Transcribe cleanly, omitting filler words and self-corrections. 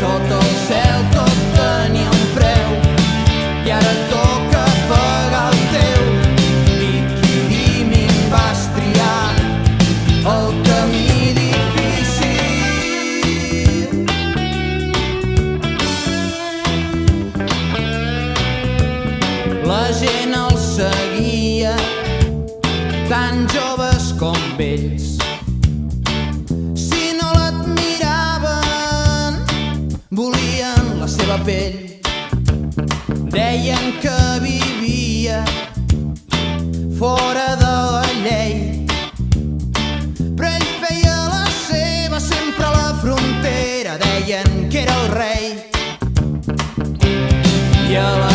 Sota el cel tot tenia un preu i ara toca pagar el teu. I qui dimin vas triar el camí difícil. La gent el seguia, tan joves com vells. Si no l'admiraven, volien la seva pell. Deien que vivia fora de la llei, però ell feia la seva sempre a la frontera. Deien que era el rei i a la